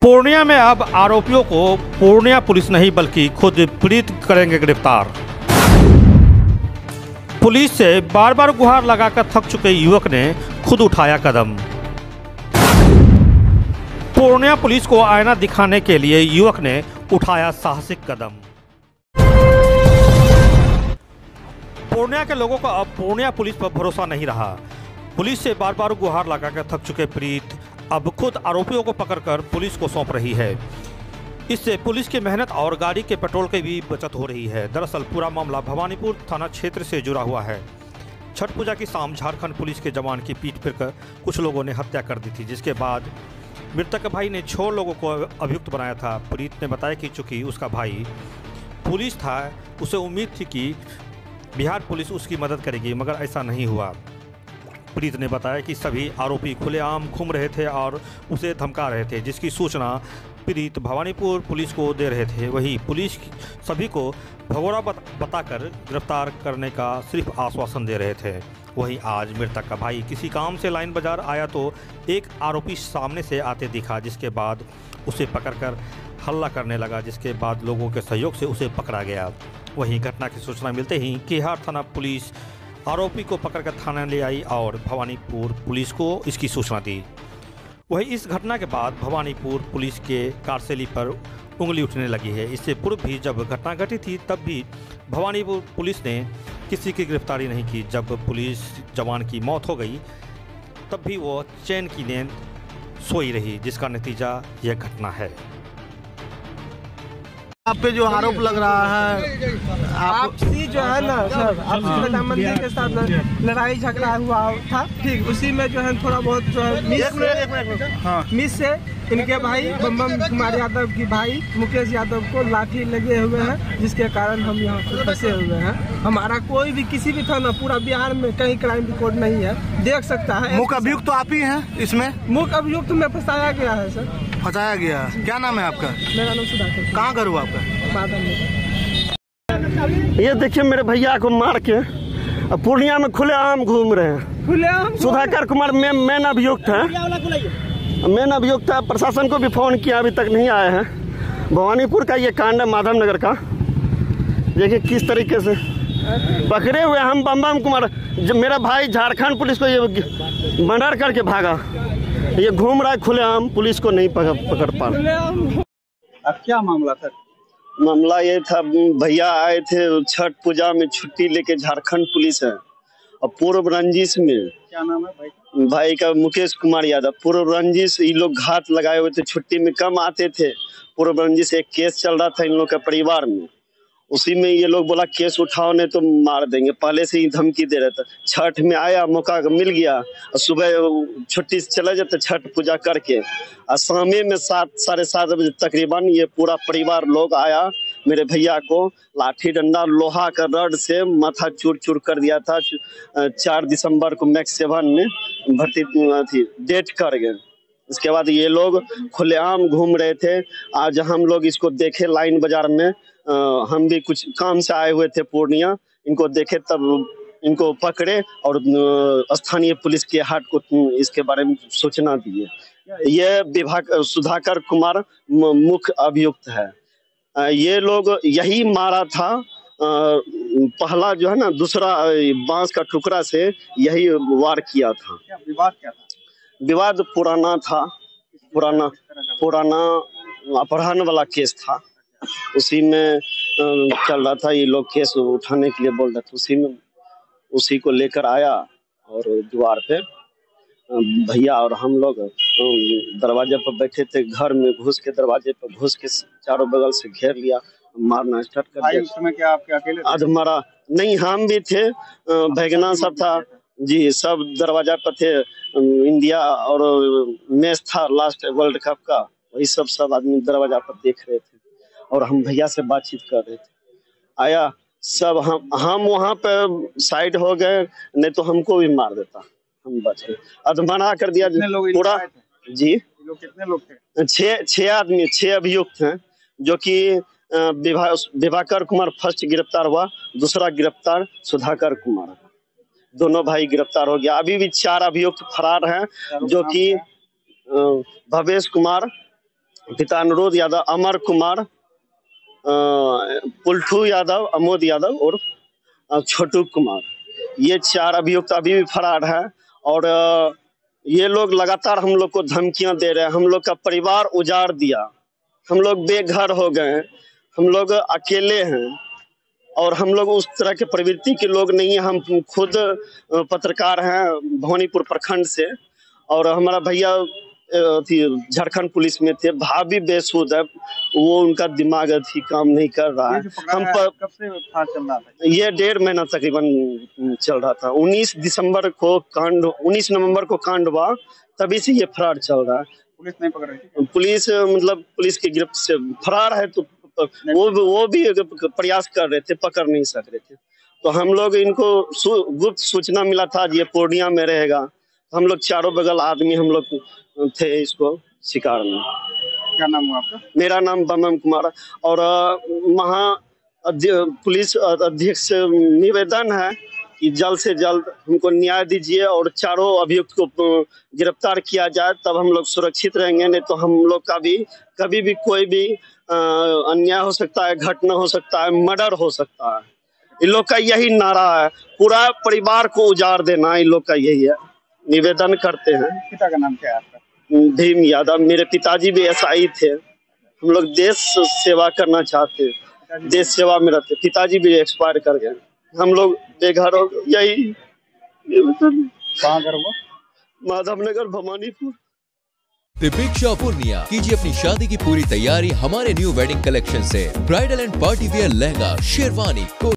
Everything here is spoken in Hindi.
पूर्णिया में अब आरोपियों को पूर्णिया पुलिस नहीं बल्कि खुद पीड़ित करेंगे गिरफ्तार। पुलिस से बार बार गुहार लगाकर थक चुके युवक ने खुद उठाया कदम। पूर्णिया पुलिस को आईना दिखाने के लिए युवक ने उठाया साहसिक कदम। पूर्णिया के लोगों का अब पूर्णिया पुलिस पर भरोसा नहीं रहा। पुलिस से बार बार गुहार लगाकर थक चुके पीड़ित अब खुद आरोपियों को पकड़कर पुलिस को सौंप रही है। इससे पुलिस की मेहनत और गाड़ी के पेट्रोल की भी बचत हो रही है। दरअसल पूरा मामला भवानीपुर थाना क्षेत्र से जुड़ा हुआ है। छठ पूजा की शाम झारखंड पुलिस के जवान की पीट पीटकर कुछ लोगों ने हत्या कर दी थी, जिसके बाद मृतक भाई ने 6 लोगों को अभियुक्त बनाया था। पीड़ित ने बताया कि चूंकि उसका भाई पुलिस था, उसे उम्मीद थी कि बिहार पुलिस उसकी मदद करेगी, मगर ऐसा नहीं हुआ। पीड़ित ने बताया कि सभी आरोपी खुलेआम घूम रहे थे और उसे धमका रहे थे, जिसकी सूचना पीड़ित भवानीपुर पुलिस को दे रहे थे। वहीं पुलिस सभी को भगोड़ा बताकर गिरफ्तार करने का सिर्फ आश्वासन दे रहे थे। वहीं आज मृतक का भाई किसी काम से लाइन बाजार आया तो एक आरोपी सामने से आते दिखा, जिसके बाद उसे पकड़कर हल्ला करने लगा, जिसके बाद लोगों के सहयोग से उसे पकड़ा गया। वहीं घटना की सूचना मिलते ही केहार थाना पुलिस आरोपी को पकड़कर थाना ले आई और भवानीपुर पुलिस को इसकी सूचना दी। वहीं इस घटना के बाद भवानीपुर पुलिस के कार्यशैली पर उंगली उठने लगी है। इससे पूर्व भी जब घटना घटी थी तब भी भवानीपुर पुलिस ने किसी की गिरफ्तारी नहीं की। जब पुलिस जवान की मौत हो गई तब भी वो चैन की नींद सोई रही, जिसका नतीजा यह घटना है। आप पे जो आरोप लग रहा है, आपसी जो है ना सर, आपसी मंदिर के साथ लड़ाई झगड़ा हुआ था, ठीक उसी में जो है थोड़ा बहुत जो है मिस से इनके भाई बम कुमार यादव की भाई मुकेश यादव को लाठी लगे हुए हैं, जिसके कारण हम यहाँ पे फंसे हुए हैं। हमारा कोई भी किसी भी थाना पूरा बिहार में कहीं क्राइम रिकॉर्ड नहीं है, देख सकता है। मुख्य अभियुक्त तो आप ही हैं इसमें? मुख्य अभियुक्त में फंसाया गया है सर। फंसाया गया? क्या नाम है आपका? मेरा नाम सुधाकर। कहाँ घर हुआ आपका? ये देखिए मेरे भैया को मार के पूर्णिया में खुलेआम घूम रहे हैं। सुधाकर कुमार मेन अभियुक्त है। मेन अभियुक्त है। प्रशासन को भी फोन किया, अभी तक नहीं आए हैं। भवानीपुर का ये कांड है, माधव नगर का। देखिए किस तरीके से पकड़े हुए हम बम कुमार। जब मेरा भाई झारखंड पुलिस को ये मर्डर करके भागा, ये घूम रहा है खुलेआम, पुलिस को नहीं पकड़ पा रहा। अब क्या मामला था? मामला ये था, भैया आए थे छठ पूजा में, छुट्टी लेके झारखंड पुलिस है और पूर्व रंजिश में। क्या नाम है भाई? भाई का मुकेश कुमार यादव। पूर्व रंजिश ये लोग घाट लगाए हुए थे, छुट्टी में कम आते थे। पूर्व रंजिश एक केस चल रहा था इन लोग के परिवार में, उसी में ये लोग बोला केस उठाओ नहीं तो मार देंगे, पहले से ही धमकी दे रहे थे। छठ में आया, मौका मिल गया और सुबह छुट्टी से चले जाते छठ पूजा करके, और शामे में 7 साढ़े 7 बजे तकरीबन ये पूरा परिवार लोग आया। मेरे भैया को लाठी डंडा लोहा का रड से माथा चूर चूर कर दिया था। 4 दिसंबर को मैक्स 7 में भर्ती थी, डेट कर गए। इसके बाद ये लोग खुलेआम घूम रहे थे। आज हम लोग इसको देखे लाइन बाजार में, हम भी कुछ काम से आए हुए थे पूर्णिया, इनको देखे तब इनको पकड़े और स्थानीय पुलिस के हाट को इसके बारे में सूचना दिए। ये विभाग सुधाकर कुमार मुख्य अभियुक्त है। ये लोग यही मारा था, पहला जो है ना, दूसरा बांस का टुकड़ा से यही वार किया था। विवाद क्या था? विवाद पुराना था, पुराना अपहरण वाला केस था, उसी में चल रहा था। ये लोग केस उठाने के लिए बोल रहे थे, उसी को लेकर आया और द्वार पे भैया और हम लोग दरवाजे पर बैठे थे, घर में घुस के दरवाजे पर घुस के चारों बगल से घेर लिया, मारना स्टार्ट कर दिया। उस समय क्या आपके अकेले थे? अधमरा नहीं, हम भी थे, भैगना सब था जी, सब दरवाजा पर थे। इंडिया और मैच था लास्ट वर्ल्ड कप का, वही सब आदमी दरवाजा पर देख रहे थे और हम भैया से बातचीत कर रहे थे। आया सब, हम वहाँ पे साइड हो गए, नहीं तो हमको भी मार देता, हम बच गए। अधमरा कर दिया पूरा जी। कितने लोग थे? 6 आदमी, 6 अभियुक्त हैं, जो कि विभाकर कुमार फर्स्ट गिरफ्तार हुआ, दूसरा गिरफ्तार सुधाकर कुमार, दोनों भाई गिरफ्तार हो गया। अभी भी 4 अभियुक्त फरार हैं, जो कि भवेश कुमार, पिता अनुरोध यादव, अमर कुमार, पुलठू यादव, अमोद यादव और छोटू कुमार, ये 4 अभियुक्त अभी भी फरार है। और ये लोग लगातार हम लोग को धमकियां दे रहे हैं, हम लोग का परिवार उजाड़ दिया, हम लोग बेघर हो गए, हम लोग अकेले हैं और हम लोग उस तरह के प्रवृत्ति के लोग नहीं है। हम खुद पत्रकार हैं भवानीपुर प्रखंड से और हमारा भैया झारखंड पुलिस में थे, भाभी बेसुध है, वो उनका दिमाग काम नहीं कर रहा है। हम कब से फार चल रहा था? ये 1.5 महीना तकरीबन चल रहा था। 19 नवंबर को कांड हुआ, तभी से ये फरार चल रहा है। पुलिस नहीं पकड़ रही थी? पुलिस मतलब पुलिस की गिरफ्त से फरार है तो वो भी प्रयास कर रहे थे, पकड़ नहीं सक रहे थे। तो हम लोग इनको गुप्त सूचना मिला था ये पूर्णिया में रहेगा, हम लोग चारों बगल आदमी हम लोग थे इसको शिकार में। क्या नाम हुआ आपका? मेरा नाम बमन कुमार। और पुलिस अध्यक्ष से निवेदन है कि जल्द से जल्द हमको न्याय दीजिए और चारों अभियुक्त को गिरफ्तार किया जाए, तब हम लोग सुरक्षित रहेंगे। नहीं तो हम लोग का भी कभी भी कोई भी अन्याय हो सकता है, घटना हो सकता है, मर्डर हो सकता है। इन लोग का यही नारा है, पूरा परिवार को उजाड़ देना इन लोग का यही है। निवेदन करते हैं। पिता का नाम क्या है आपका? भीम यादव। मेरे पिताजी भी SI थे। हम लोग देश सेवा करना चाहते, देश सेवा में रहते। पिताजी भी एक्सपायर कर गए, हम लोग बेघर हो गए। यही कहाँ घर हुआ? माधवनगर भवानीपुर। दीपिका पूर्णिया, कीजिए अपनी शादी की पूरी तैयारी हमारे न्यू वेडिंग कलेक्शन से। Bridal and party wear lehenga, sherwani,